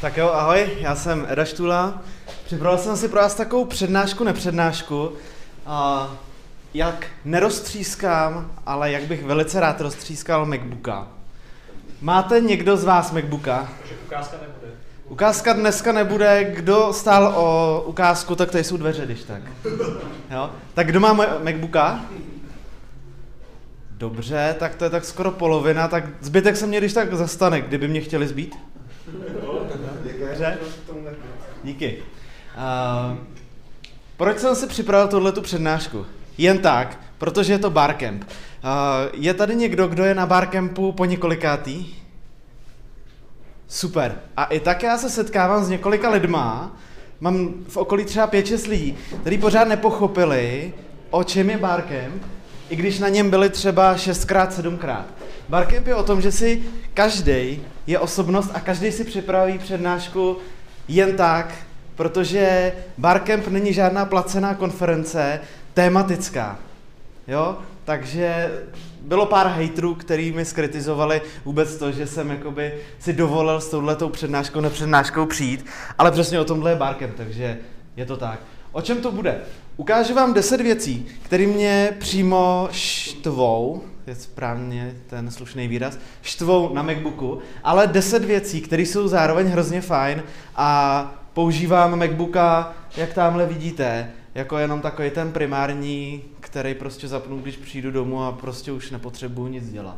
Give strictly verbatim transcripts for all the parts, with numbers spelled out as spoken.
Tak jo, ahoj, já jsem Eda Štula. Připravil jsem si pro vás takovou přednášku, nepřednášku, a jak neroztřískám, ale jak bych velice rád roztřískal MacBooka. Máte někdo z vás MacBooka? Ukázka nebude. Ukázka dneska nebude. Kdo stál o ukázku, tak tady jsou dveře, když tak. Jo? Tak kdo má MacBooka? Dobře, tak to je tak skoro polovina, tak zbytek se mě když tak zastane, kdyby mě chtěli zbít. Dobře? Díky. Uh, proč jsem si připravil tuhletu přednášku? Jen tak, protože je to Barcamp. Uh, je tady někdo, kdo je na Barcampu po několikátý? Super. A i tak já se setkávám s několika lidma, mám v okolí třeba pět šest lidí, kteří pořád nepochopili, o čem je Barcamp, i když na něm byli třeba šestkrát, sedmkrát. Barcamp je o tom, že si každý je osobnost a každý si připraví přednášku jen tak, protože Barcamp není žádná placená konference, tématická. Jo? Takže bylo pár hejtrů, kteří mi skritizovali vůbec to, že jsem jakoby si dovolil s touhletou přednáškou, nepřednáškou přijít, ale přesně o tomhle je Barcamp, takže je to tak. O čem to bude? Ukážu vám deset věcí, které mě přímo štvou, je správně ten slušný výraz, štvou na MacBooku, ale deset věcí, které jsou zároveň hrozně fajn a používám MacBooka, jak tamhle vidíte, jako jenom takový ten primární, který prostě zapnu, když přijdu domů a prostě už nepotřebuji nic dělat.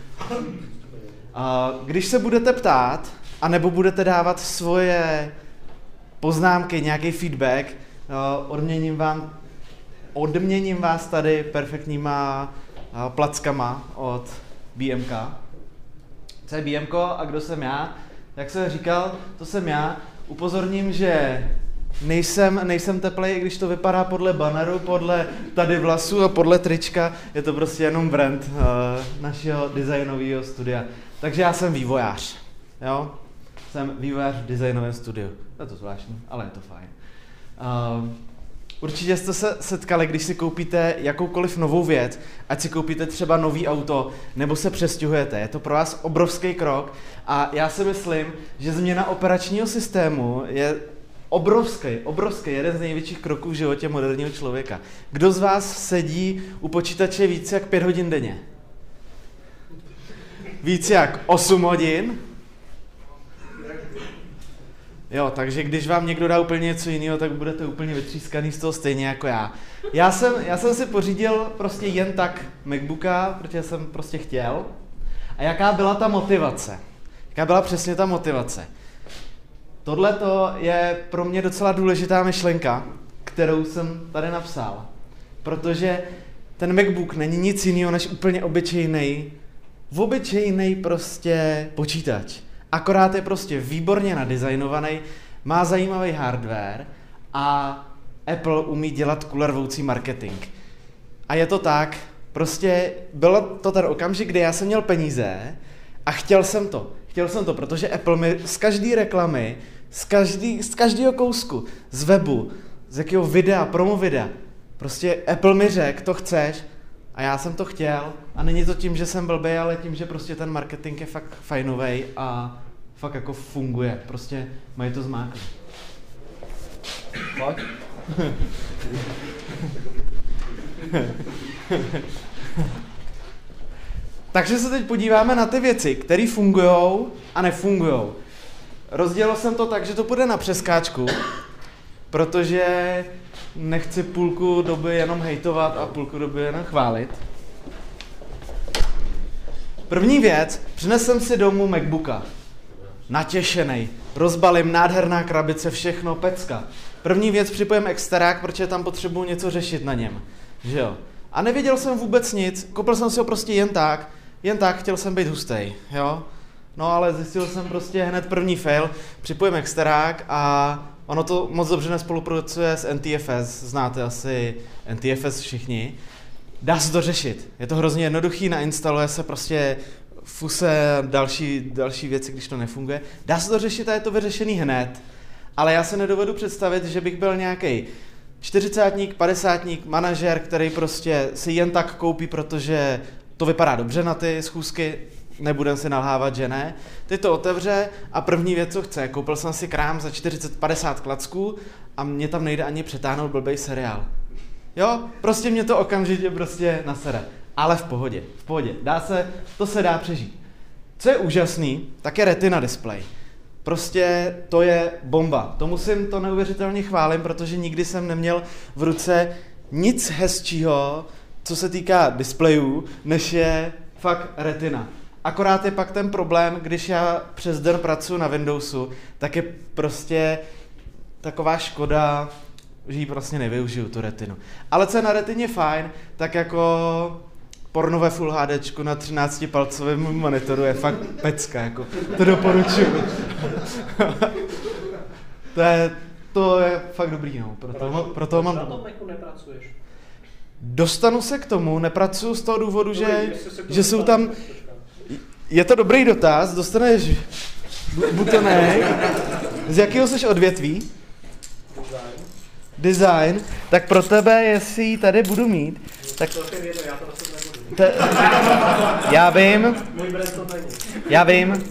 A když se budete ptát, anebo budete dávat svoje poznámky, nějaký feedback, odměním vám, odměním vás tady perfektníma plackama od B M K. Co je B M K a kdo jsem já? Jak jsem říkal, to jsem já. Upozorním, že nejsem, nejsem teplej, i když to vypadá podle banneru, podle tady vlasu a podle trička. Je to prostě jenom brand uh, našeho designového studia. Takže já jsem vývojář. Jo? Jsem vývojář v designovém studiu. Je to zvláštní, ale je to fajn. Uh, určitě jste se setkali, když si koupíte jakoukoliv novou věc, ať si koupíte třeba nový auto, nebo se přestěhujete. Je to pro vás obrovský krok a já si myslím, že změna operačního systému je obrovský, obrovský, jeden z největších kroků v životě moderního člověka. Kdo z vás sedí u počítače víc jak pět hodin denně? Víc jak osm hodin? Jo, takže když vám někdo dá úplně něco jiného, tak budete úplně vytřískaný z toho stejně jako já. Já jsem, já jsem si pořídil prostě jen tak MacBooka, protože jsem prostě chtěl. A jaká byla ta motivace? Jaká byla přesně ta motivace? Tohle je pro mě docela důležitá myšlenka, kterou jsem tady napsal. Protože ten MacBook není nic jiného než úplně obyčejný, obyčejný prostě počítač. Akorát je prostě výborně nadizajnovaný, má zajímavý hardware a Apple umí dělat kulervoucí marketing. A je to tak, prostě bylo to ten okamžik, kdy já jsem měl peníze a chtěl jsem to. Chtěl jsem to, protože Apple mi z každé reklamy, z, každý, z každého kousku, z webu, z jakého videa, promo videa, prostě Apple mi řekl, to chceš a já jsem to chtěl a není to tím, že jsem blbej, ale tím, že prostě ten marketing je fakt fajnovej a fakt jako funguje, prostě mají to zmáklý. Pojď. Takže se teď podíváme na ty věci, které fungujou a nefungujou. Rozdělil jsem to tak, že to půjde na přeskáčku, protože nechci půlku doby jenom hejtovat a půlku doby jenom chválit. První věc, přinesl jsem si domů MacBooka. Natěšenej, rozbalím, nádherná krabice, všechno, pecka. První věc, připojím exterák, protože tam potřebuji něco řešit na něm. Že jo? A nevěděl jsem vůbec nic, koupil jsem si ho prostě jen tak, jen tak, chtěl jsem být hustej, jo? No ale zjistil jsem prostě hned první fail, připojím exterák a ono to moc dobře nespolupracuje s N T F S, znáte asi N T F S všichni. Dá se to řešit, je to hrozně jednoduchý, nainstaluje se prostě fuse a další, další věci, když to nefunguje. Dá se to řešit a je to vyřešený hned, ale já se nedovedu představit, že bych byl nějaký čtyřicátník, padesátník, manažer, který prostě si jen tak koupí, protože to vypadá dobře na ty schůzky. nebudem si nalhávat, že ne. Teď to otevře a první věc, co chce, koupil jsem si krám za čtyřicet padesát klacků a mě tam nejde ani přetáhnout blbej seriál. Jo, prostě mě to okamžitě prostě nasere. Ale v pohodě, v pohodě. Dá se, to se dá přežít. Co je úžasný, tak je Retina display. Prostě to je bomba. To musím, to neuvěřitelně chválím, protože nikdy jsem neměl v ruce nic hezčího, co se týká displejů, než je fakt Retina. Akorát je pak ten problém, když já přes den pracuji na Windowsu, tak je prostě taková škoda, že ji prostě nevyužiju, tu Retinu. Ale co je na Retině fajn, tak jako pornové Full HDčko na třináctipalcovém monitoru je fakt pecka, jako to doporučuji. to, je, to je fakt dobrý, no, proto, proto mám... Na tom Macu nepracuješ? Dostanu se k tomu, nepracuju z toho důvodu, že, že jsou tam... Je to dobrý dotaz, dostaneš butonek. Z jakého jsi odvětví? Design. Design. Tak pro tebe, jestli ji tady budu mít, tak... Já to prostě nebudu. Te... Já vím. Můj brand to není. Já vím.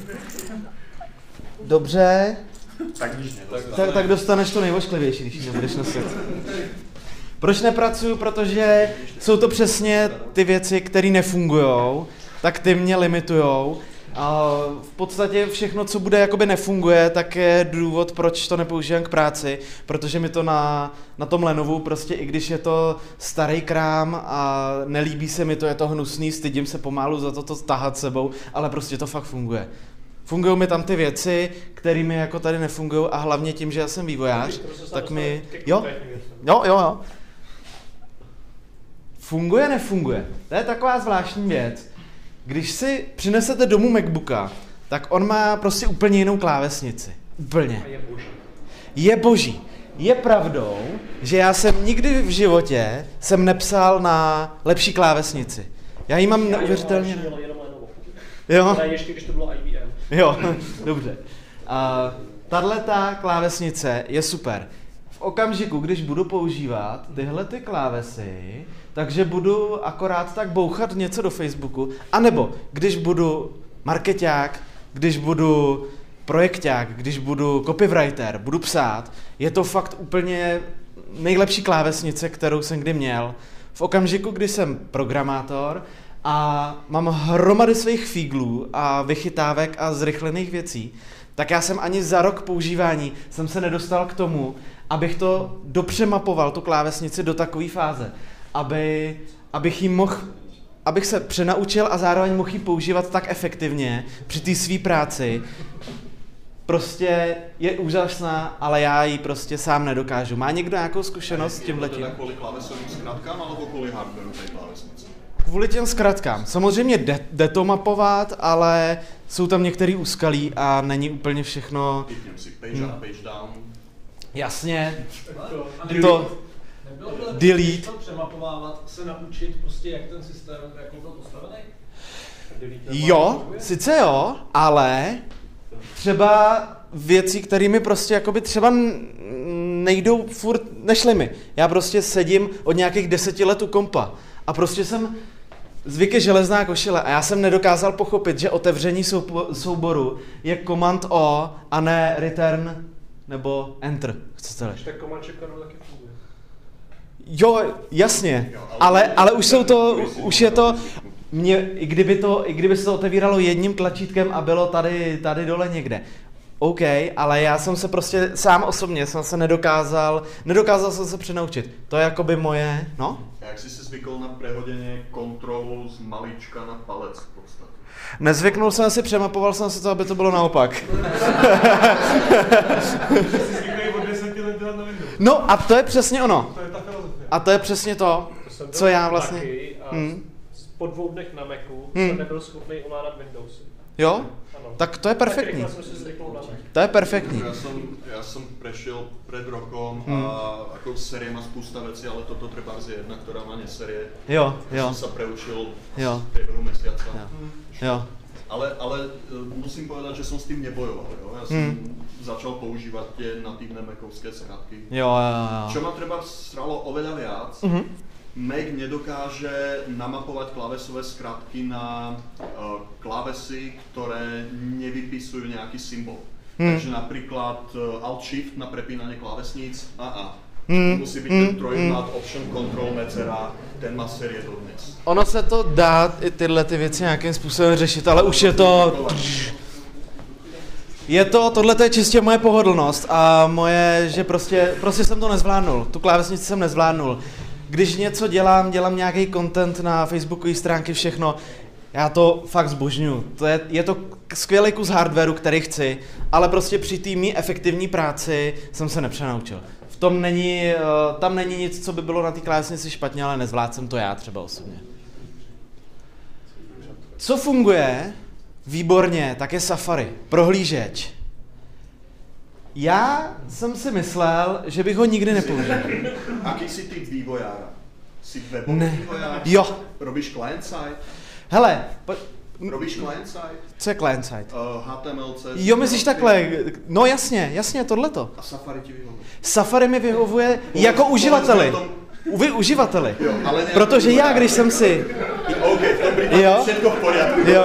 Dobře. Tak, tak, tak dostaneš to nejvošklivější, když ji nebudeš nosit. Proč nepracuju? Protože jsou to přesně ty věci, které nefungujou, tak ty mě limitujou. A v podstatě všechno, co bude jakoby nefunguje, tak je důvod, proč to nepoužívám k práci, protože mi to na, na tom Lenovu prostě, i když je to starý krám a nelíbí se mi to, je to hnusný, stydím se pomalu za to, to tahat sebou, ale prostě to fakt funguje. Fungují mi tam ty věci, které mi jako tady nefungují a hlavně tím, že já jsem vývojář, tak mi... Jo, jo, jo, jo. Funguje, nefunguje. To je taková zvláštní věc. Když si přinesete domů MacBooka, tak on má prostě úplně jinou klávesnici. Úplně. Je boží. Je boží. Je pravdou, že já jsem nikdy v životě jsem nepsal na lepší klávesnici. Já ji mám neuvěřitelně... Jo. Ale ještě, když to bylo I B M. Jo, dobře. A tahleta klávesnice je super. V okamžiku, když budu používat tyhle ty klávesy, takže budu akorát tak bouchat něco do Facebooku, anebo když budu markeťák, když budu projekťák, když budu copywriter, budu psát, je to fakt úplně nejlepší klávesnice, kterou jsem kdy měl. V okamžiku, kdy jsem programátor a mám hromady svých fíglů a vychytávek a zrychlených věcí, tak já jsem ani za rok používání jsem se nedostal k tomu, abych to dopřemapoval, tu klávesnici do takové fáze, aby, abych jí mohl, abych se přenaučil a zároveň mohl ji používat tak efektivně při té své práci. Prostě je úžasná, ale já ji prostě sám nedokážu. Má někdo nějakou zkušenost s tímhletím? Je to teda kvůli klávesovým zkratkám, alebo kvůli hardwareu té klávesnice? Kvůli těm zkratkám. Samozřejmě jde, jde to mapovat, ale jsou tam některý úskalí a není úplně všechno... Typněm si page up, page down. Jasně. To, to Nebylo by lepší, delete. když to přemapovávat, se naučit prostě, jak ten systém, jak byl postavený? Jo, sice jo, ale třeba věci, kterými prostě jakoby třeba nejdou furt, nešly mi. Já prostě sedím od nějakých deseti let u kompa a prostě jsem zvyk je železná košile a já jsem nedokázal pochopit, že otevření souboru je Command O a ne Return nebo Enter. Chcete-li? tak Command Shift Control taky funguje. Jo, jasně, ale, ale už jsou to, už je to, mě, i kdyby to, i kdyby se to otevíralo jedním tlačítkem a bylo tady, tady dole někde. OK, ale já jsem se prostě sám osobně jsem se nedokázal, nedokázal jsem se přenaučit. To je jakoby moje, no? Jak jsi se zvykl na prehodenie kontrolu z malička na palec v podstatě? Nezvyknul jsem si, přemapoval jsem si to, aby to bylo naopak. No a to je přesně ono. A to je přesně to, To co já vlastně... taky a Hmm. po dvou dnech na Macu Hmm. jsem nebyl schopný ovládat Windows. Jo? Ano. Tak to je perfektní. Tak rychle jsem si zvyknul na Mac. To je perfektní. Ja som, ja som prešiel pred rokom Hmm. a ako série má spústa vecí, ale toto treba je jedna, ktorá má nesérie. Jo, Ja jo, som sa preučil Jo. v priebehu mesiaca. Jo. jo. Ale, ale e, musím povedať, že som s tým nebojoval. Jo? Ja som Hmm. začal používať tie natívne Macovské skratky. Jo, jo, Čo jo. ma treba sralo oveľa viac, Mhm. Mac nedokáže namapovať klávesové skratky na uh, klávesy, ktoré nevypisujú nejaký symbol. Hmm. Takže napríklad uh, Alt-Shift na prepínanie klávesníc, a a. Hmm. Musí být Hmm. ten trojúhlad, Option, Control, mezera, ten má série dodnes. Ono se to dá i tyhle ty věci nějakým způsobem řešit, ale už je to... Je to, tohle je čistě moje pohodlnost a moje, že prostě, prostě jsem to nezvládnul, tu klávesnici jsem nezvládnul. Když něco dělám, dělám nějaký content na Facebookové stránky, všechno, já to fakt zbožňuju. To je, je to skvělý kus hardwareu, který chci, ale prostě při té mý efektivní práci jsem se nepřenaučil. V tom není, tam není nic, co by bylo na té klávesnici špatně, ale nezvládl jsem to já třeba osobně. Co funguje výborně, tak je Safari, prohlížeč. Já jsem si myslel, že bych ho nikdy nepoužil. Aký si typ vývojára? Si webový Ne. vývojář? Jo. Robíš client-side? Hele, po, Robíš client-side? co je client-side? Uh, H T M L, C S S. Jo, myslíš takhle, no jasně, jasně, tohleto. A Safari ti vyhovuje. Safari mi vyhovuje jako uživateli. Vy uživateli. Jo, ale Protože já, když jsem si... OK, v tom případě Jo. všechno v pořádku. Jo.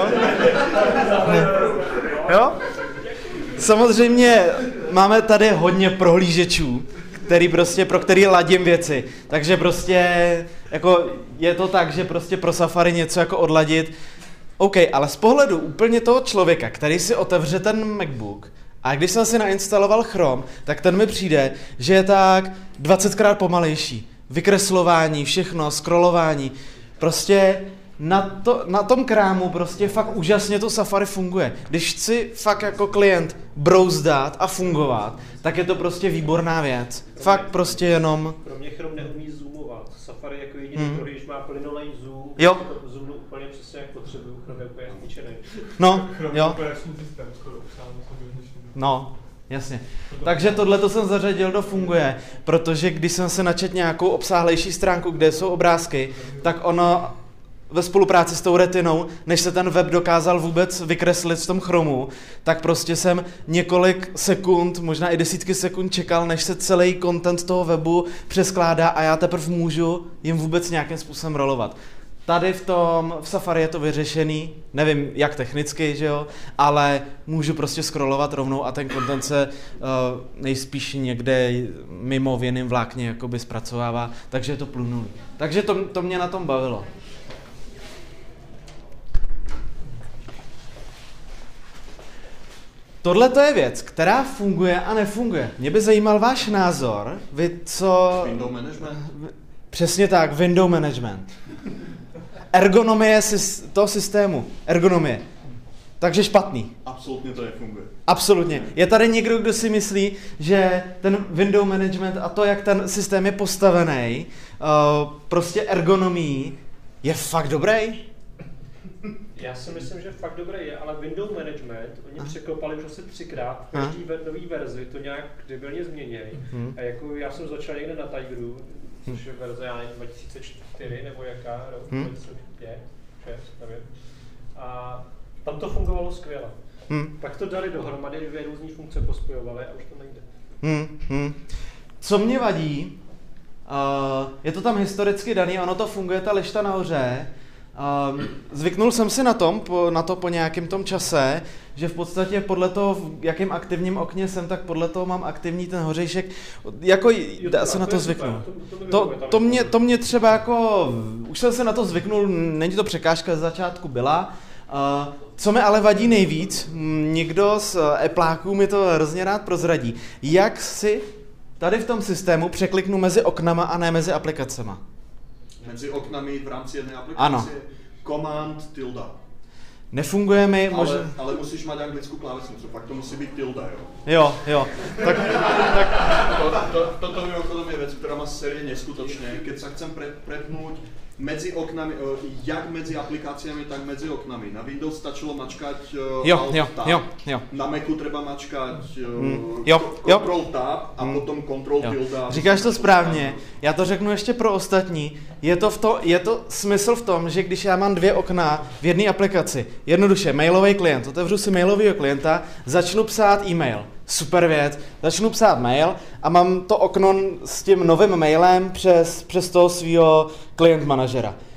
Jo? Samozřejmě máme tady hodně prohlížečů, který prostě, pro který ladím věci. Takže prostě jako je to tak, že prostě pro Safari něco jako odladit. OK, ale z pohledu úplně toho člověka, který si otevře ten MacBook, a když jsem si nainstaloval Chrome, tak ten mi přijde, že je tak dvacetkrát pomalejší. Vykreslování, všechno, scrollování. Prostě na, to, na tom krámu prostě fakt úžasně to Safari funguje. Když chci fakt jako klient brouzdat a fungovat, tak je to prostě výborná věc. Fakt prostě jenom... Pro mě Chrome neumí zoomovat. Safari jako jediný Hmm. prohlíž má plynulej zoom. Jo. Zoomnu úplně přesně jak potřebuju. Chrome je úplně zničený. No, jo. Operační systém skoro sám o sobě dnešní. No, jasně. Takže tohle to jsem zařadil do funguje, protože když jsem se načet nějakou obsáhlejší stránku, kde jsou obrázky, tak ono ve spolupráci s tou retinou, než se ten web dokázal vůbec vykreslit v tom Chromu, tak prostě jsem několik sekund, možná i desítky sekund čekal, než se celý content toho webu přeskládá a já teprve můžu jim vůbec nějakým způsobem rolovat. Tady v tom, v Safari je to vyřešený, nevím jak technicky, že jo, ale můžu prostě scrollovat rovnou a ten content se uh, nejspíš někde mimo v jiném vlákně jakoby zpracovává, takže je to plynulý. Takže to, to mě na tom bavilo. Tohle to je věc, která funguje a nefunguje. Mě by zajímal váš názor, vy co... Window management? Přesně tak, window management. Ergonomie toho systému, ergonomie. Takže špatný. Absolutně to nefunguje. Absolutně. Je tady někdo, kdo si myslí, že ten window management a to, jak ten systém je postavený, uh, prostě ergonomii, je fakt dobrý? Já si myslím, že fakt dobrý je, ale Windows Management, oni Aha. překopali už asi třikrát, v každý ve, nový verzi to nějak debilně změnějí. Hmm. A jako já jsem začal někde na Tigeru, což je verze, já nevím, dva tisíce čtyři nebo jaká, rok, Hmm. dva tisíce pět, šest, nevím. A tam to fungovalo skvěle. Hmm. Pak to dali dohromady, dvě různé funkce pospojovali a už to nejde. Hmm. Hmm. Co mě vadí, uh, je to tam historicky daný, ono to funguje, ta lišta nahoře. Uh, zvyknul jsem si na, tom, po, na to po nějakém tom čase, že v podstatě podle toho, v jakém aktivním okně jsem, tak podle toho mám aktivní ten hořejšek. Jako Jo, dá to- se na to to je super, zvyknout. to- to mi To, vyhovuje, tam to, je mě, to. to mě třeba jako, už jsem se na to zvyknul, není to překážka, z začátku byla. Uh, co mi ale vadí nejvíc, m, někdo z uh, Appleáků mi to hrozně rád prozradí, jak si tady v tom systému překliknu mezi oknama a ne mezi aplikacema. Mezi oknami v rámci jedné aplikace Ano. command tilda. Nefunguje mi, Ale, možná... ale musíš mať anglickou klávesnicu, pak to musí být tilda, jo. Jo, jo. Tak, tak To, to, toto mimochodom je vec, ktorá má série neskutočne. Keď sa chcem pre, prepnúť medzi oknami, eh, jak medzi aplikáciami, tak medzi oknami. Na Windows stačilo mačkať eh, jo, Alt jo, Tab. jo, jo. Na Macu treba mačkať eh, Hmm, jo, jo. Control Tab a Hmm. potom Control Jo. tilda. Říkáš to správně, já to řeknu ještě pro ostatní. Je to, v to, je to smysl v tom, že když já mám dvě okna v jedné aplikaci, jednoduše mailový klient, otevřu si mailového klienta, začnu psát e-mail. Super věc, začnu psát mail a mám to okno s tím novým mailem přes, přes toho svého klient manažera.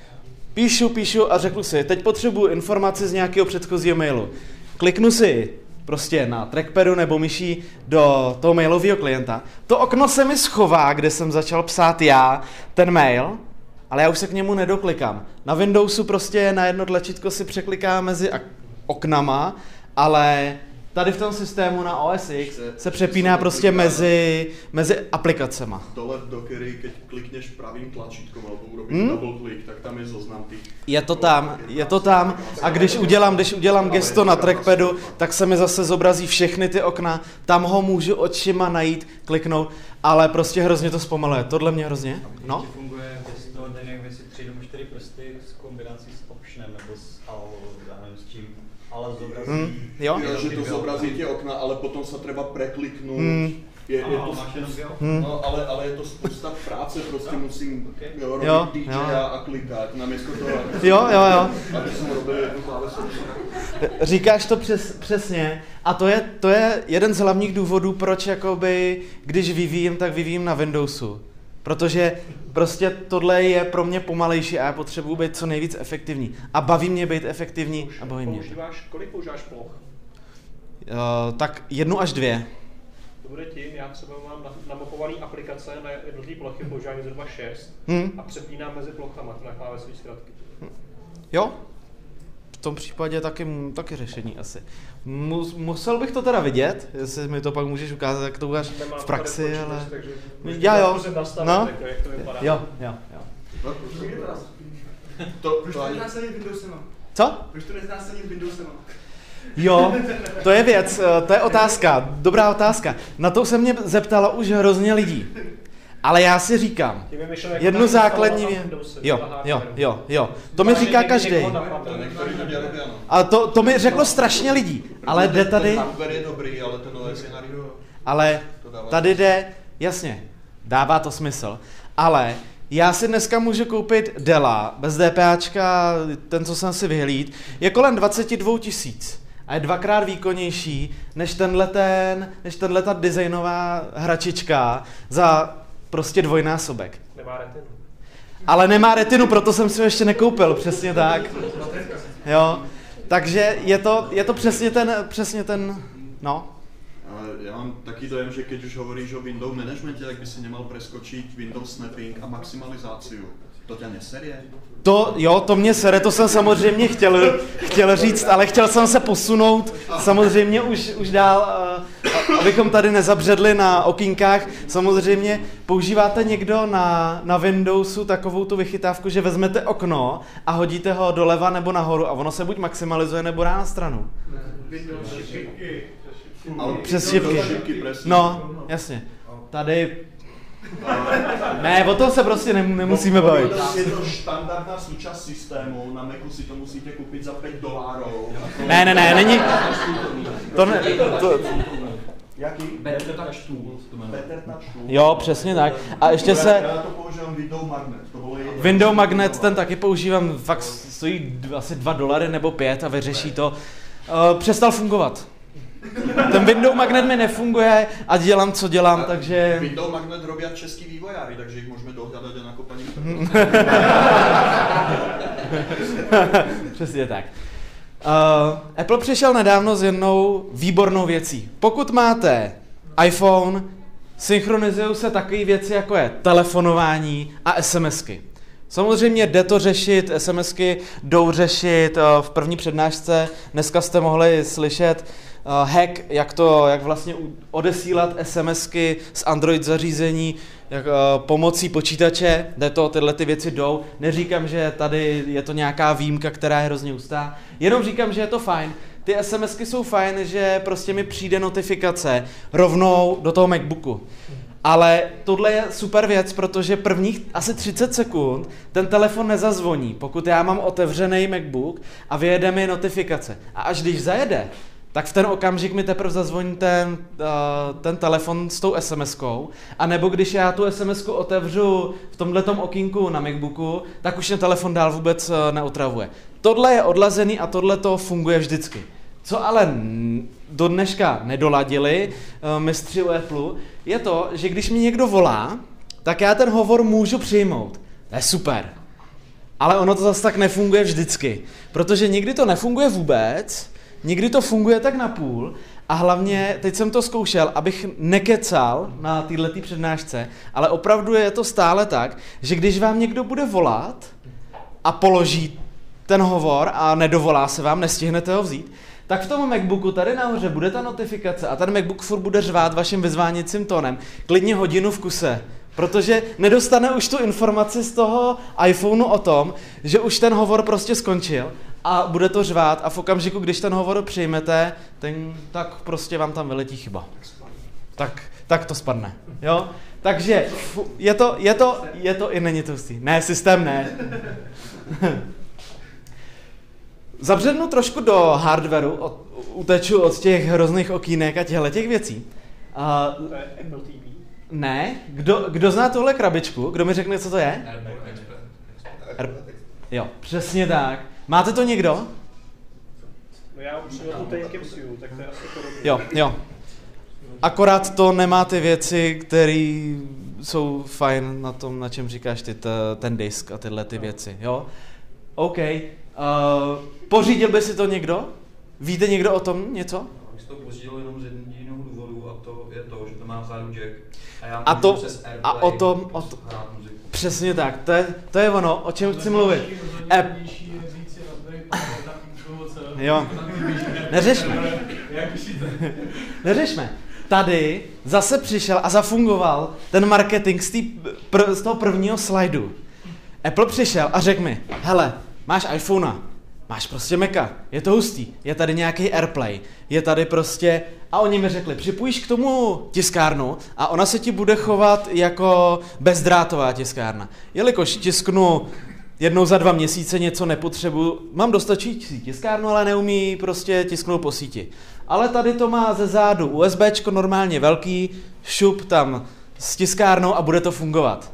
Píšu, píšu a řeknu si, teď potřebuji informaci z nějakého předchozího mailu. Kliknu si prostě na trackpadu nebo myší do toho mailového klienta. To okno se mi schová, kde jsem začal psát já ten mail, ale já už se k němu nedoklikám. Na Windowsu prostě na jedno tlačítko si překliká mezi oknama, ale tady v tom systému na O S X se, se přepíná prostě mezi, mezi aplikacema. Dole v Dockery, keď klikneš pravým tlačítkom alebo urobíš hmm? double click, tak tam je zoznam tých. Je to tam, je to tam a když udělám, když udělám gesto na trackpadu, tak se mi zase zobrazí všechny ty okna, tam ho můžu očima najít, kliknout, ale prostě hrozně to zpomaluje. Tohle mě hrozně, no? Funguje gesto, nevím, jestli tři nebo čtyři prsty s kombinací s optionem nebo s al, já nevím s čím. Ale zobrazí... Mm, jo? jo, že to zobrazí tie okna, ale potom sa treba prekliknúť. Mm. Je, je to spousta, mm. no, ale, ale je to spousta práce, prostě musím okay. jo, robit jo, D J jo. a, a klikat namiesto toho. Jo, jo, jo. Aby som robil jednu klávesu. Říkáš to přes, přesně a to je, to je jeden z hlavních důvodů, proč jakoby, když vyvíjím, tak vyvíjím na Windowsu. Protože prostě tohle je pro mě pomalejší a já potřebuji být co nejvíc efektivní. A baví mě být efektivní a baví mě. Používáš, kolik používáš ploch? Uh, tak jednu až dvě. To bude tím, já třeba mám namapované aplikace na jednotlivé plochy, používám zhruba šest hmm. a přepínám mezi plochama na klávesové zkratky. Jo, v tom případě taky, taky řešení asi. Mus, musel bych to teda vidět, jestli mi to pak můžeš ukázat, jak to ukáž v praxi, ale... Já jo, no, jak to vypadá. jo, jo, jo. No, to, Proč to neznásilní Windowsem? Co? Proč to neznásilní Windowsem? Jo, to je věc, to je otázka, dobrá otázka. Na to se mě zeptalo už hrozně lidí. Ale já si říkám, jednu základní věc. Jo, jo, jo, jo. To mi říká každý. A to, to mi řeklo strašně lidí. Ale jde tady... Hardware je dobrý, ale ten O S je narychlo. Ale tady jde, jasně, dává to smysl. Ale já si dneska můžu koupit Della bez DPAčka, ten, co jsem si vyhlíd, je kolem dvacet dva tisíc. A je dvakrát výkonnější než tenhle ten, než tenhle ta designová hračička za prostě dvojnásobek. Nemá retinu. Ale nemá retinu, proto jsem si ho ještě nekoupil, přesně tak. Jo, takže je to, je to přesně ten, přesně ten, no. Ale ja mám taký dojem, že keď už hovoríš o Windows managemente, tak by si nemal preskočiť Windows snapping a maximalizáciu. To ťa neserie? To, jo, to mě sere, to jsem samozřejmě chtěl, chtěl říct, ale chtěl jsem se posunout samozřejmě už, už dál, uh, abychom tady nezabředli na okýnkách. Samozřejmě používáte někdo na, na Windowsu takovou tu vychytávku, že vezmete okno a hodíte ho doleva nebo nahoru a ono se buď maximalizuje nebo dá na stranu. Ale přes šipky. šipky No, jasně. Tady... Ne, o tom se prostě nem, nemusíme bavit. Je to štandardná súčasť systému, na Macu si to musíte kúpiť za päť dolárov. Ne, ne, ne, není... To ne... To, jaký? Better Touch Tool. Better Touch Tool. Jo, přesně tak. A ještě se... Já to používám Windows Magnet. To bylo jedno. Windows Magnet, ten taky používám, fakt stojí asi dva dolary nebo pět a vyřeší to. Uh, přestal fungovat. Ten Windows Magnet mi nefunguje a dělám, co dělám, takže... Windows Magnet robí český vývojáři, takže jich můžeme dohledat a nakopaní. Přesně tak. Uh, Apple přišel nedávno s jednou výbornou věcí. Pokud máte iPhone, synchronizují se takové věci, jako je telefonování a SMSky. Samozřejmě jde to řešit, SMSky jdou řešit uh, v první přednášce. Dneska jste mohli slyšet uh, hack, jak to, jak vlastně odesílat SMSky z Android zařízení jak, uh, pomocí počítače. Jde to, tyhle ty věci jdou. Neříkám, že tady je to nějaká výjimka, která je hrozně hustá. Jenom říkám, že je to fajn. Ty SMSky jsou fajn, že prostě mi přijde notifikace rovnou do toho MacBooku. Ale tohle je super věc, protože prvních asi třicet sekund ten telefon nezazvoní, pokud já mám otevřený MacBook a vyjede mi notifikace. A až když zajede, tak v ten okamžik mi teprve zazvoní ten, uh, ten telefon s tou SMSkou, a nebo když já tu SMSku otevřu v tomhletom okýnku na MacBooku, tak už ten telefon dál vůbec uh, neotravuje. Tohle je odlazený a tohle to funguje vždycky. Co ale do dneška nedoladili uh, mistři u Apple, je to, že když mi někdo volá, tak já ten hovor můžu přijmout. To je super. Ale ono to zase tak nefunguje vždycky, protože někdy to nefunguje vůbec, někdy to funguje tak napůl a hlavně, teď jsem to zkoušel, abych nekecal na této přednášce, ale opravdu je to stále tak, že když vám někdo bude volat a položí ten hovor a nedovolá se vám, nestihnete ho vzít, tak v tom MacBooku tady nahoře bude ta notifikace a ten MacBook furt bude řvát vaším vyzváněcím tónem, klidně hodinu v kuse. Protože nedostane už tu informaci z toho iPhoneu o tom, že už ten hovor prostě skončil a bude to řvát a v okamžiku, když ten hovor přijmete, ten, tak prostě vám tam vyletí chyba. Tak, tak to spadne, jo? Takže je to, je to, je to i není to hustý. Ne, systém ne. Zabřednu trošku do hardwareu, od, uteču od těch hrozných okýnek a těchto těch věcí. Uh, to je Apple T V? Ne. Kdo, kdo zná tohle krabičku? Kdo mi řekne, co to je? R- jo, přesně tak. Máte to někdo? No já už jsem tu TeamCapsule, tak to je asi podobné. Jo, jo. Akorát to nemá ty věci, které jsou fajn na tom, na čem říkáš ty, t, ten disk a tyhle ty věci, jo? OK. Uh, pořídil by si to někdo? Víte někdo o tom něco? Já to pořídil jenom z jediného důvodu a to je to, že to má vzadu jack. A já a to, přes AirPlay a o tom, o to, přesně tak, to je, to je ono, o čem chci mluvit. App. Jo, neřešme. Neřešme. Tady zase přišel a zafungoval ten marketing z, tý, pr, z toho prvního slajdu. Apple přišel a řekl mi, hele, máš iPhonea, máš prostě Maca, je to hustý, je tady nějaký AirPlay, je tady prostě... A oni mi řekli, připojíš k tomu tiskárnu a ona se ti bude chovat jako bezdrátová tiskárna. Jelikož tisknu jednou za dva měsíce něco nepotřebuji, mám dostačující tiskárnu, ale neumí prostě tisknout po síti. Ale tady to má ze zádu USBčko normálně velký, šup tam s tiskárnou a bude to fungovat.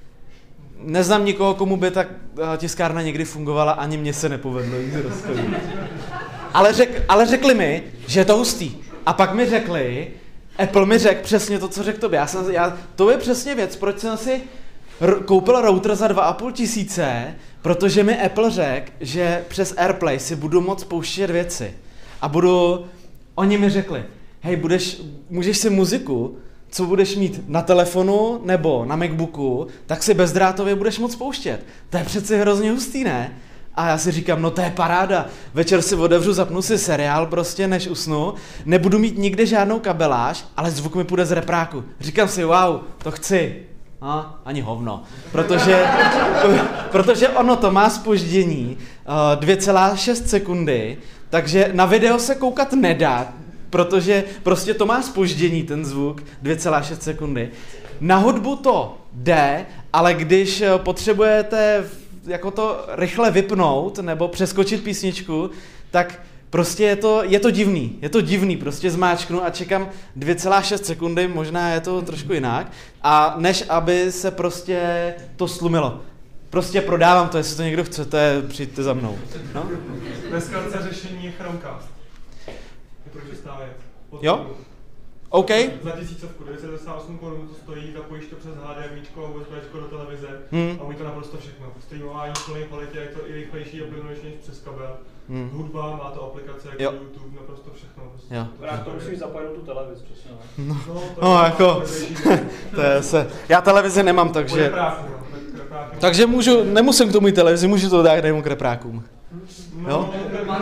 Neznám nikoho, komu by ta tiskárna někdy fungovala, ani mně se nepovedlo jít rozchodit. Ale, řek, ale řekli mi, že je to hustý. A pak mi řekli, Apple mi řekl přesně to, co řekl tobě. Já jsem, já, to je přesně věc, proč jsem si r- koupil router za dva a půl tisíce, protože mi Apple řekl, že přes AirPlay si budu moct pouštět věci. A budu, oni mi řekli, hej, budeš, můžeš si muziku, co budeš mít na telefonu nebo na MacBooku, tak si bezdrátově budeš moct pouštět. To je přece hrozně hustý, ne? A já si říkám, no to je paráda. Večer si otevřu, zapnu si seriál prostě, než usnu. Nebudu mít nikde žádnou kabeláž, ale zvuk mi půjde z repráku. Říkám si, wow, to chci. No, ani hovno. Protože, protože ono to má zpoždění uh, dvě celé šest sekundy, takže na video se koukat nedá, protože prostě to má zpoždění, ten zvuk, dvě celé šest sekundy. Na hudbu to jde, ale když potřebujete jako to rychle vypnout nebo přeskočit písničku, tak prostě je to, je to divný, je to divný, prostě zmáčknu a čekám dvě celé šest sekundy, možná je to trošku jinak, a než aby se prostě to slumilo. Prostě prodávám to, jestli to někdo chcete, přijďte za mnou. No? Dneska za řešení je Chromecast. Je to čistá věc. Jo? OK. Za tisícovku, devět set devadesát osm korun to stojí, zapojíš to přes HDMIčko, USBčko do televize hmm. a umí to naprosto všechno. Streamování v plné kvalitě, je to i rychlejší a plynulejší než přes kabel. Hmm. Hudba, má to aplikace jako jo. YouTube, naprosto všechno. Prostě. Jo. Já to musím zapojit tu televizi, přesně. No, no, to no jako, to je se, já televizi nemám, takže, krepráku, no. takže můžu, nemusím k tomu mít televizi, můžu to dát dejmu k reprákům. Jo?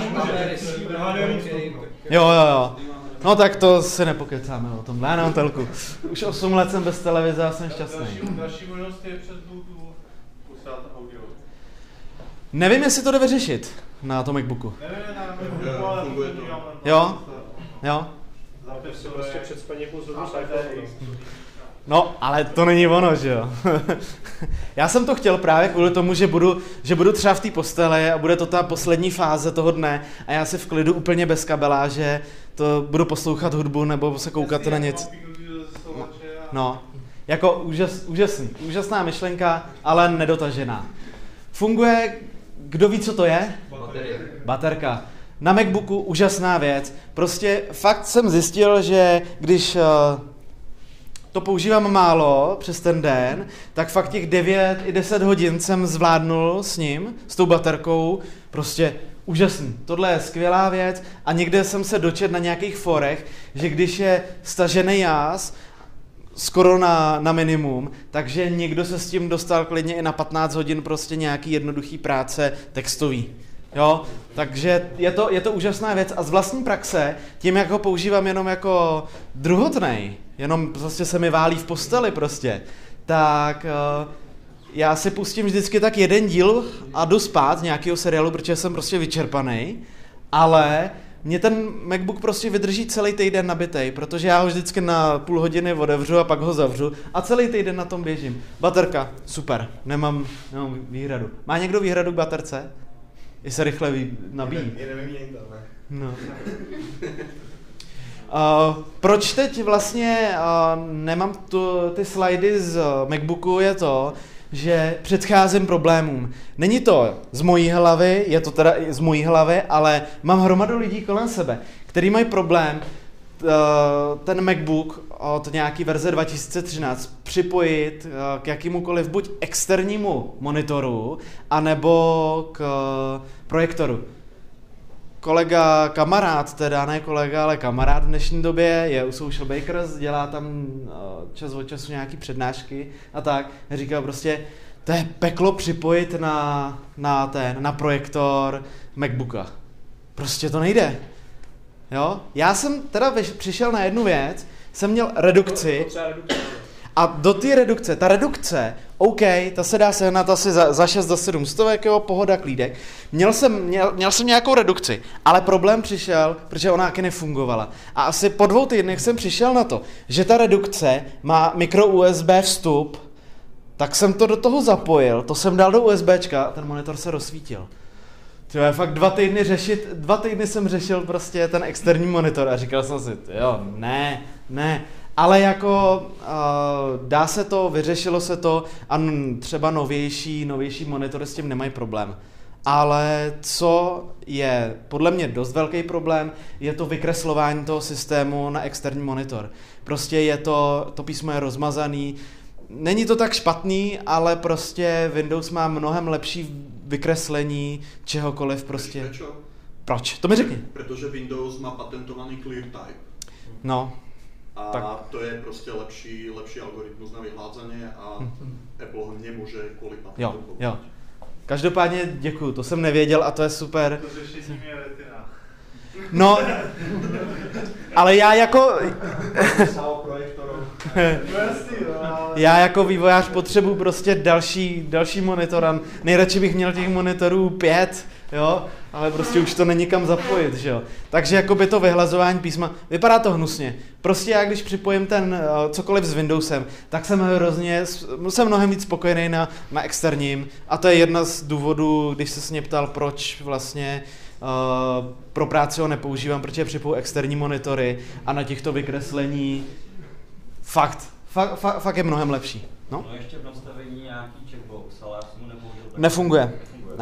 Jo, jo, jo. No tak to si nepokecáme o tom, já nemám telku. Už osm let jsem bez televize a jsem šťastný. Další možnost je přes Bluetooth posílat audio. Nevím, jestli to jde vyřešit na tom MacBooku. Ne, ne, ne, ne, ale funguje to. Jo, jo. Zápěv si prostě před spaněkou zrovna s iPhone. No, ale to není ono, že jo. Já jsem to chtěl právě kvůli tomu, že budu, že budu třeba v té posteli a bude to ta poslední fáze toho dne a já si v klidu úplně bez kabeláže to budu poslouchat hudbu nebo se koukat na nic. No, jako úžas, úžasný, úžasná myšlenka, ale nedotažená. Funguje, kdo ví, co to je? Baterie. Baterka. Na MacBooku úžasná věc. Prostě fakt jsem zjistil, že když to používám málo přes ten den, tak fakt těch devět i deset hodin jsem zvládnul s ním, s tou baterkou, prostě úžasný. Tohle je skvělá věc a někde jsem se dočet na nějakých forech, že když je stažený jas skoro na, na minimum, takže někdo se s tím dostal klidně i na patnáct hodin prostě nějaký jednoduchý práce textový. Jo, takže je to, je to úžasná věc a z vlastní praxe, tím jak ho používám jenom jako druhotnej, jenom prostě se mi válí v posteli prostě, tak uh, já si pustím vždycky tak jeden díl a jdu spát z nějakého seriálu, protože jsem prostě vyčerpaný, ale mě ten MacBook prostě vydrží celý týden nabitej, protože já ho vždycky na půl hodiny otevřu a pak ho zavřu a celý týden na tom běžím. Baterka, super, nemám, nemám výhradu. Má někdo výhradu k baterce? I se rychle vý, nabíjí. Je nevymění to, ne? No. Uh, proč teď vlastně uh, nemám tu, ty slidy z MacBooku je to, že předcházím problémům. Není to z mojí hlavy, je to teda i z mojí hlavy, ale mám hromadu lidí kolem sebe, který mají problém uh, ten MacBook od nějaký verze dva tisíce třináct připojit uh, k jakýmukoliv buď externímu monitoru, anebo k uh, projektoru. Kolega, kamarád, teda ne kolega, ale kamarád v dnešní době je u Social Bakers, dělá tam čas od času nějaký přednášky a tak. Říkal prostě, to je peklo připojit na, na ten, na projektor MacBooka. Prostě to nejde. Jo? Já jsem teda přišel na jednu věc, jsem měl redukci a do té redukce, ta redukce, OK, ta se dá sehnat asi za, za šest do sedm stovek, jo, pohoda, klídek. Měl jsem, měl, měl jsem nějakou redukci, ale problém přišel, protože ona taky nefungovala. A asi po dvou týdnech jsem přišel na to, že ta redukce má mikro U S B vstup, tak jsem to do toho zapojil, to jsem dal do USBčka a ten monitor se rozsvítil. To je fakt dva týdny řešit, dva týdny jsem řešil prostě ten externí monitor a říkal jsem si, jo, ne, ne. Ale jako uh, dá se to, vyřešilo se to a třeba novější, novější monitory s tím nemají problém. Ale co je podle mě dost velký problém, je to vykreslování toho systému na externí monitor. Prostě je to, to písmo je rozmazaný, není to tak špatný, ale prostě Windows má mnohem lepší vykreslení čehokoliv prostě. Prečo? Proč? To mi řekni. Protože Windows má patentovaný ClearType. No. A tak. To je prostě lepší, lepší algoritmus na vyhládzanie a hm. Apple ho nemůže kvůli patentu. Jo, jo. Každopádně děkuju, to jsem nevěděl a to je super. To řešení je Retina. No, ale já jako... Já jako vývojář potřebuji prostě další, další monitor a nejradši bych měl těch monitorů pět, jo, ale prostě už to není kam zapojit, že jo. Takže jakoby to vyhlazování písma, vypadá to hnusně. Prostě já když připojím ten uh, cokoliv s Windowsem, tak jsem hrozně, jsem mnohem víc spokojený na, na externím a to je jedna z důvodů, když se mě ptal, proč vlastně uh, pro práci ho nepoužívám, protože připoju externí monitory a na těchto vykreslení fakt, fakt, fakt, fakt je mnohem lepší. No, no ještě v nastavení nějaký checkbox, ale já jsem ho nepoužil. Tak nefunguje. Ne.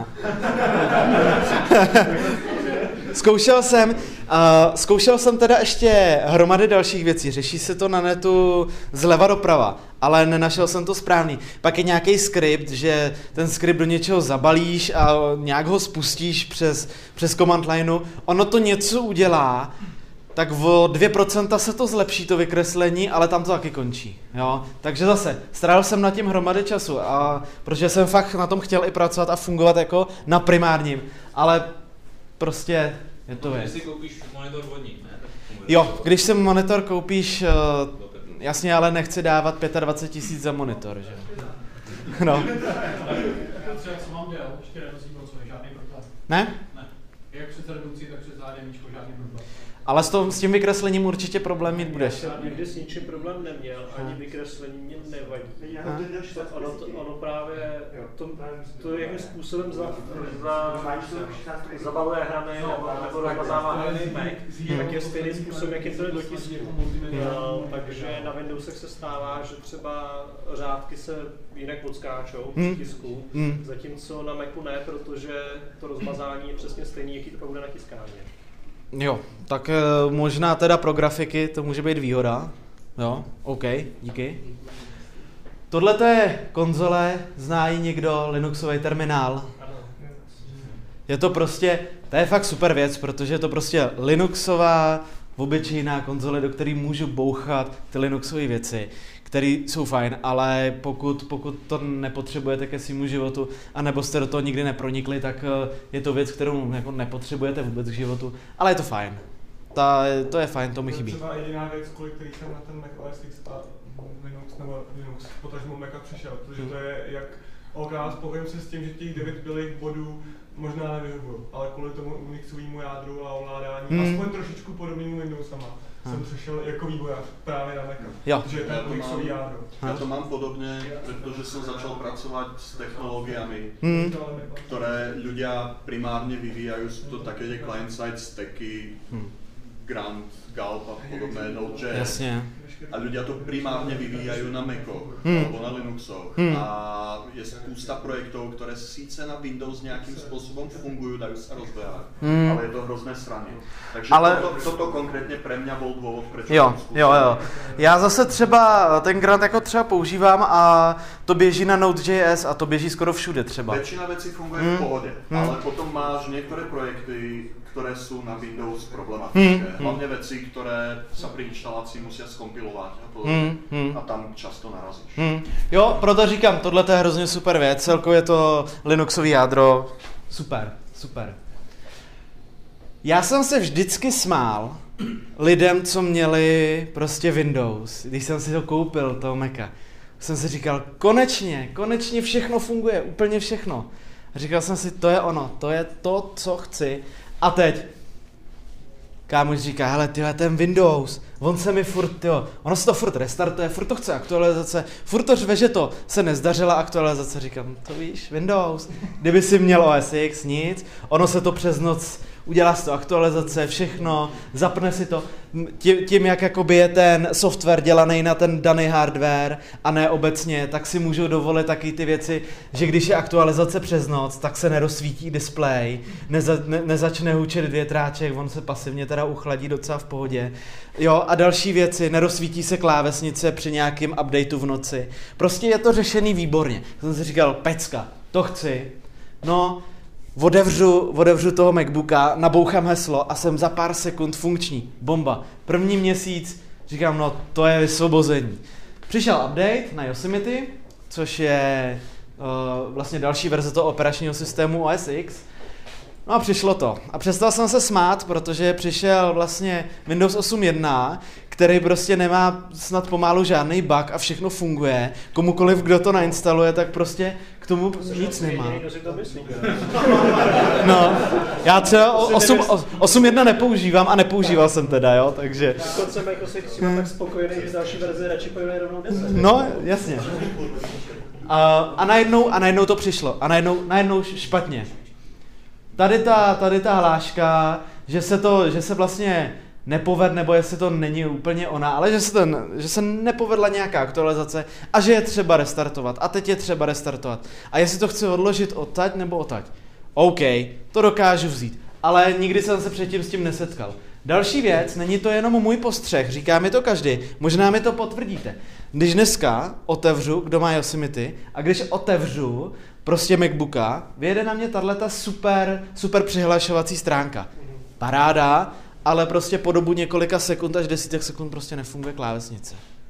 Zkoušel jsem, uh, zkoušel jsem teda ještě hromady dalších věcí, řeší se to na netu zleva doprava, ale nenašel jsem to správný. Pak je nějaký skript, že ten skript do něčeho zabalíš a nějak ho spustíš přes, přes command lineu, ono to něco udělá, tak o dvě procenta se to zlepší, to vykreslení, ale tam to taky končí. Jo? Takže zase, strávil jsem na tím hromady času, a protože jsem fakt na tom chtěl i pracovat a fungovat jako na primárním, ale prostě je to no, věc. Když si koupíš monitor vodník, ne? Tak funguje. Jo, když si monitor koupíš, jasně, ale nechci dávat dvacet pět tisíc za monitor, že? No. Třeba co mám dělat, ještě nenosí procesor, žádný problém. Ne? Ne. Jak před redukcí, tak před HDMIčkou, žádný problém. Ale s, tom, s tím vykreslením určitě problém mít budeš. Já jsem nikdy s ničím problém neměl, ani vykreslení mě nevadí. Ono, to, ono právě to, to jakým způsobem za, za, zabaluje hrany nebo, nebo rozmazává hrany Mac, tak je stejný způsob, jak je to do tisku. No, takže na Windowsech se stává, že třeba řádky se jinak odskáčou v tisku, zatímco na Macu ne, protože to rozmazání je přesně stejný, jaký to pak bude na tiskárně. Jo, tak e, možná teda pro grafiky to může být výhoda, Jo, OK, díky. Tohle to je konzole, zná ji někdo, Linuxový terminál. Je to prostě, to je fakt super věc, protože je to prostě Linuxová, obyčejná konzole, do které můžu bouchat ty Linuxové věci, které jsou fajn, ale pokud, pokud to nepotřebujete ke svému životu, anebo jste do toho nikdy nepronikli, tak je to věc, kterou jako nepotřebujete vůbec k životu, ale je to fajn. Ta, to je fajn, to mi chybí. To je třeba jediná věc, kvůli který jsem na ten Mac O S X a Linux nebo Linux, potažmo Maca přišel, protože to je jak OK, spokojím se s tím, že těch devět bylých bodů možná nevyhovuju, ale kvůli tomu Unixovému jádru a ovládání, hmm. aspoň trošičku podobnému Windowsama, hmm. jsem přešel jako vývojář právě na Maca, protože je ten Unixový jádro. Já to mám podobně, protože jsem začal pracovat s technologiami, hmm. které ľudia primárně vyvíjají, jsou to také tie client-side stacky, hmm. Grant, Gulp a podobné Node.js. Jasně. A ľudia to primárne vyvíjajú na Macoch hmm. alebo na Linuxoch. Hmm. A je spústa projektov, ktoré síce na Windows nejakým spôsobom fungujú, dajú sa rozbehať, hmm. ale je to hrozné sranie. Takže ale... toto, toto konkrétně pre mňa bol dôvod, prečo jo, jo, jo. Já zase třeba ten Grant jako třeba používám a to běží na Node.js a to běží skoro všude třeba. Väčšina vecí funguje hmm. v pohode, hmm. ale potom máš niektoré projekty, ktoré sú na Windows problematické. Hmm. Hlavne veci, ktoré sa pri inštalácii musia skompilovat a podobně. Hmm, hmm. A tam často narazíš. Hmm. Jo, proto říkám, tohle je hrozně super věc, celkově to Linuxový jádro, super, super. Já jsem se vždycky smál lidem, co měli prostě Windows, když jsem si to koupil, toho Maca. Jsem si říkal, konečně, konečně všechno funguje, úplně všechno. A říkal jsem si, to je ono, to je to, co chci. A teď kámoš říká, hele, tyhle, ten Windows, on se mi furt, tyjo, ono se to furt restartuje, furt to chce aktualizace, furt to řve, že to se nezdařila aktualizace, říkám, to víš, Windows, kdyby si měl O S X, nic, ono se to přes noc, udělá si to aktualizace, všechno, zapne si to, tím, tím jak jakoby je ten software dělaný na ten daný hardware a ne obecně, tak si můžou dovolit taky ty věci, že když je aktualizace přes noc, tak se nerozsvítí displej, neza, ne, nezačne hučet větráček, on se pasivně teda uchladí docela v pohodě. Jo, a další věci, nerozsvítí se klávesnice při nějakém updateu v noci. Prostě je to řešený výborně. Jsem si říkal, pecka, to chci. No, Otevřu, otevřu toho MacBooka, nabouchám heslo a jsem za pár sekund funkční. Bomba. První měsíc říkám, no to je vysvobození. Přišel update na Yosemite, což je uh, vlastně další verze toho operačního systému O S X. No a přišlo to. A přestal jsem se smát, protože přišel vlastně Windows osm jedna, který prostě nemá snad pomalu žádný bug a všechno funguje. Komukoliv, kdo to nainstaluje, tak prostě k tomu nic nemá. No, já třeba osm jedna nepoužívám a nepoužíval jsem teda, jo, takže... Dokonce Michael se s tím tak spokojený, že další verze radši pojede rovnou deset. No, jasně. A, a, najednou, a najednou to přišlo. A najednou, najednou špatně. Tady ta, tady ta hláška, že se to, že se vlastně nepoved, nebo jestli to není úplně ona, ale že se, ten, že se nepovedla nějaká aktualizace a že je třeba restartovat. A teď je třeba restartovat. A jestli to chci odložit odtať nebo odtať. OK, to dokážu vzít, ale nikdy jsem se předtím s tím nesetkal. Další věc, není to jenom můj postřeh, říká mi to každý, možná mi to potvrdíte. Když dneska otevřu, kdo má Yosemite, a když otevřu prostě MacBooka, vyjede na mě tato super, super přihlašovací stránka. Paráda, ale prostě po dobu několika sekund až desítek sekund prostě nefunguje klávesnice.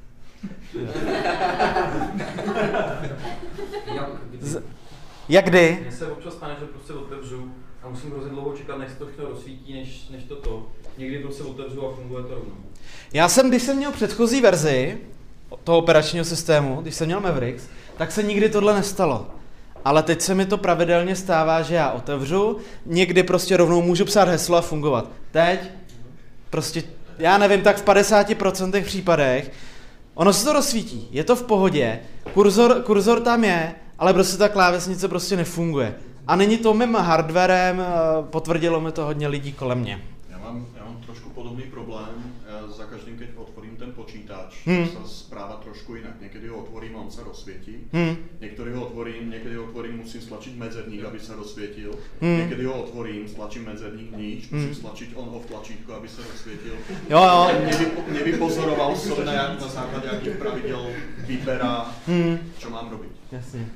Z... Jak kdy? Mně se občas stane, že prostě otevřu a musím hrozně dlouho čekat, než se to všechno rozsvítí, než, než to to. Někdy prostě otevřu a funguje to rovnou. Já jsem, když jsem měl předchozí verzi toho operačního systému, když jsem měl Mavericks, tak se nikdy tohle nestalo. Ale teď se mi to pravidelně stává, že já otevřu, někdy prostě rovnou můžu psát heslo a fungovat. Teď prostě, já nevím, tak v padesáti procentech případech ono se to rozsvítí, je to v pohodě, kurzor, kurzor tam je, ale prostě ta klávesnice prostě nefunguje. A není to mým hardwarem, potvrdilo mi to hodně lidí kolem mě. Já mám, já mám trošku podobný problém. Ja za každým, keď otvorím ten počítač, hmm. sa správa trošku inak. Niekedy ho otvorím a on sa rozsvietí. Hmm. Niekedy ho otvorím, niekedy ho otvorím, musím stlačiť medzerník, aby sa rozsvietil. Hmm. Niekedy ho otvorím, stlačím medzerník, nič, musím hmm. stlačiť on-off tlačítko, aby sa rozsvietil. Jo, jo. Nevypo, nevypozoroval som na, na základe akých pravidel vyberá, hmm. čo mám robiť. Jasne.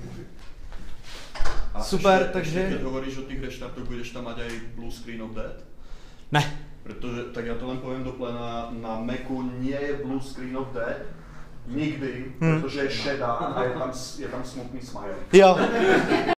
A super, ešte, takže... Ešte, keď hovoríš o tých reštartoch, budeš tam mať aj Blue Screen of Death? Ne. Pretože, tak ja to len poviem do plena, na Macu nie je Blue Screen of Death. Nikdy, hmm. pretože je šedá a je tam, je tam smutný smile. Jo.